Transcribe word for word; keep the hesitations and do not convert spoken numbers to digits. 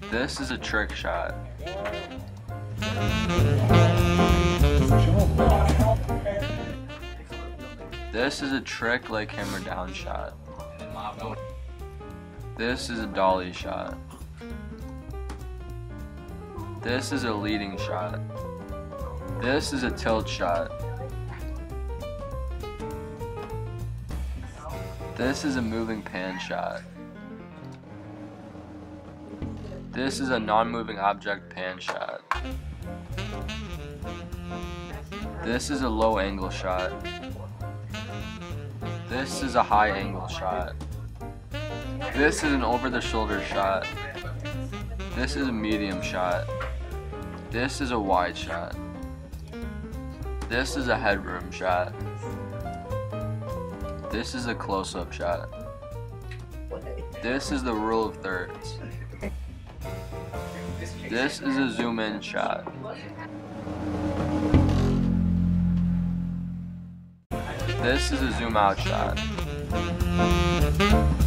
This is a trick shot. This is a trick leg hammer down shot. This is a dolly shot. This is a leading shot. This is a tilt shot. This is a moving pan shot. This is a non-moving object pan shot. This is a low angle shot. This is a high angle shot. This is an over the shoulder shot. This is a medium shot. This is a wide shot. This is a headroom shot. This is a close-up shot. This is the rule of thirds. This is a zoom in shot. This is a zoom out shot.